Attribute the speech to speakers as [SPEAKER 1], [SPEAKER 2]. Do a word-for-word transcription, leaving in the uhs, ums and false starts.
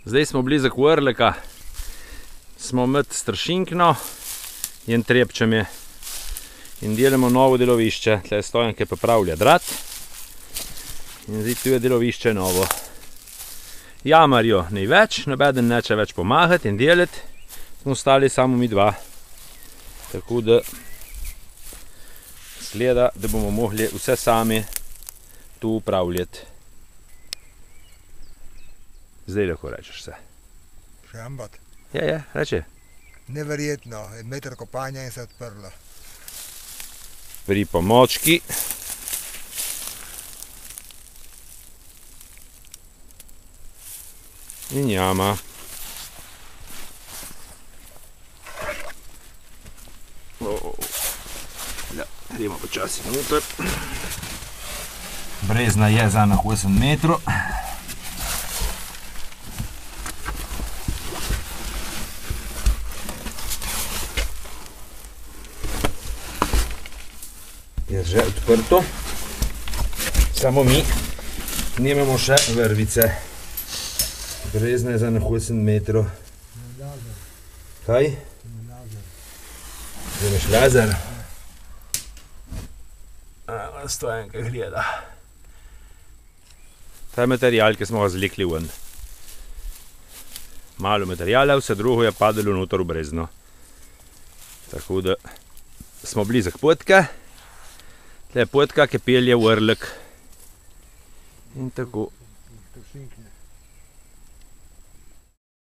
[SPEAKER 1] Zdaj smo blizak Vrleka, smo med Strašinkno in Trepčami in delamo novo delovišče. Tle Stojanke popravlja drat in zdaj tu je delovišče novo. Jamarjo ni več, nobeden neče več pomagati in delati, smo ostali samo mi dva. Tako da sleda, da bomo mogli vse sami tu upravljati. Zdaj lahko rečeš vse.
[SPEAKER 2] Še ambat.
[SPEAKER 1] Je, je, reči.
[SPEAKER 2] Neverjetno, meter kopanja in se odprlo.
[SPEAKER 1] Pri pomočki. In jama. Ja, gremo počasi noter. Brezna je za na osem metrov. Je že odprto, samo mi nimamo še vrvice. Brezna je za na osem metrov. Kaj? Imaš lazer? Stojanka gleda. Ta je material, ki smo ga zlikli ven. Malo materijala, vse drugo je padalo noter v brezno. Tako da smo blizak potke. Tle je potka, ki pelje v Vrlek. In tako.